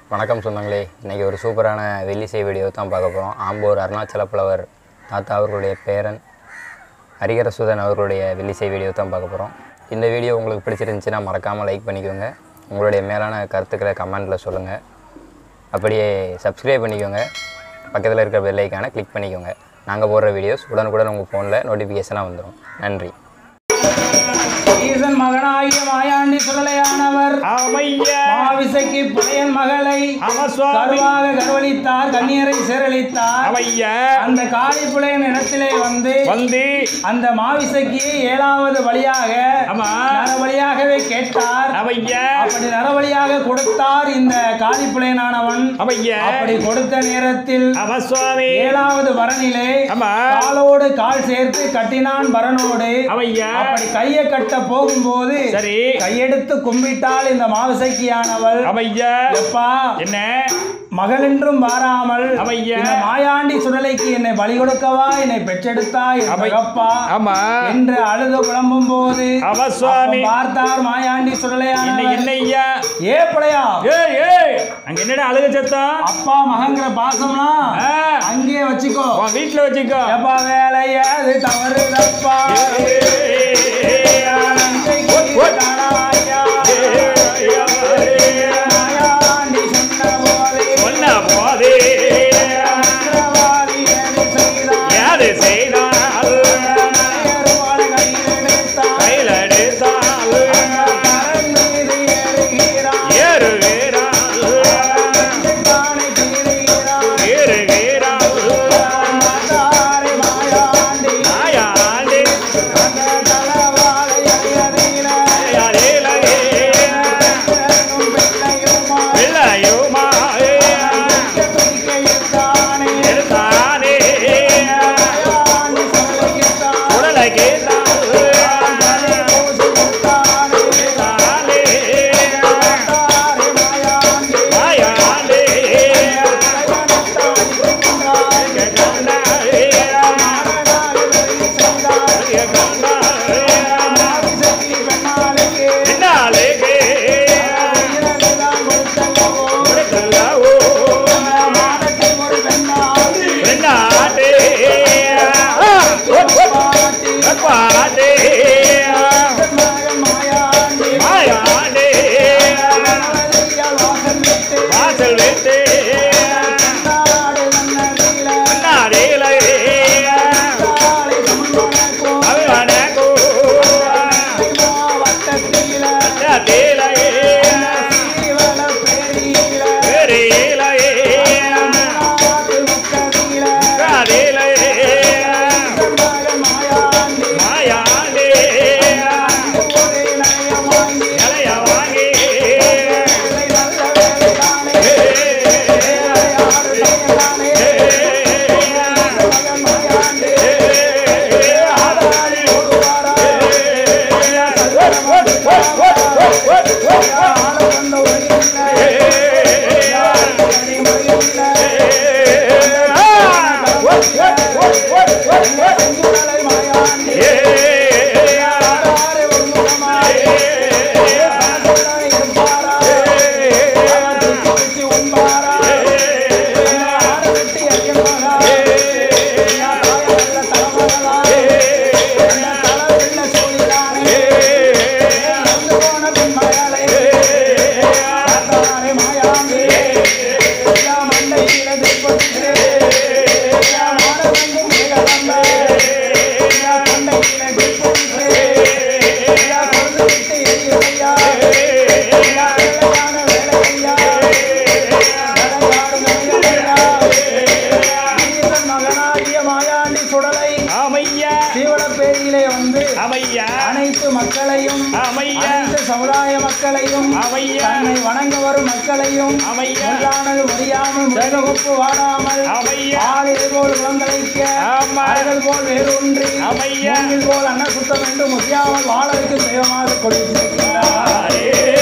வணக்கம் சொந்தங்களே, இன்றைக்கி ஒரு சூப்பரான வெள்ளிசை வீடியோ தான் பார்க்க போகிறோம். ஆம்பூர் அருணாச்சல புலவர் தாத்தா அவர்களுடைய பேரன் ஹரிஹரசுதன் அவர்களுடைய வெள்ளிசை வீடியோ தான் பார்க்க போகிறோம். இந்த வீடியோ உங்களுக்கு பிடிச்சிருந்துச்சுன்னா மறக்காமல் லைக் பண்ணிக்கோங்க. உங்களுடைய மேலான கருத்துக்களை கமெண்ட்டில் சொல்லுங்கள். அப்படியே சப்ஸ்கிரைப் பண்ணிக்கோங்க. பக்கத்தில் இருக்கிற பெல் ஐக்கானை கிளிக் பண்ணிக்கோங்க. நாங்கள் போடுற வீடியோஸ் உடனுக்குடன் உங்கள் ஃபோனில் நோட்டிஃபிகேஷனாக வந்துடும். நன்றி. ஈசன் மகனாகிய மாயாண்டி சுடலையானவர் மாவிசைக்கு புலையன் மகளை கருவாக கருவளித்தார், கண்ணியரை சீரழித்தார். அந்த காளி புலையன் இடத்திலே வந்து அந்த மாவிசைக்கு 7வது வழியாக நரவழியாகவே கேட்டார். அப்படி நரவழியாக கொடுத்தார் இந்த காளி புலையனானவன். அப்படி கொடுத்த நேரத்தில் 7வது வரனிலே காலோடு கால் சேர்த்து கட்டினான் பரனோடு. அப்படி கையை கட்ட போகும்போது கையெடுத்து கும்பிட்டால் இந்த மாவிசைக்கியானவள், எப்பா என்ன மகளென்றும் பாராமல் மாயாண்டி சுடலைக்கு என்னை பலி கொடுக்கவா என்னை பெற்றெடுத்தாய் என்று அழுது புலம்பும் போது பார்த்தார் மாயாண்டி சுடலையானவர். ஏ புலையா, அங்க என்னடா அழுக சத்தம்? அப்பா மகங்கிற பாசம்லாம் அங்கேயே வச்சுக்கோ, வீட்டுல வச்சுக்கோ. எப்பா வேலையாது தவறுதப்பா அனைத்து மக்களையும் அனைத்து சமுதாய மக்களையும் தன்னை வணங்க வரும் மக்களையும் ஒன்றானது முடியாமல் முகப்பு வாடாமல் ஆளில் போல் குழந்தைக்க அழகல் போல் வேரூன்றி மூங்கில் போல் அன்ன சுத்தம் என்று முக்கியாமல் வாழ வைக்கும் தெய்வமாக கொடுத்திருக்கிறார்.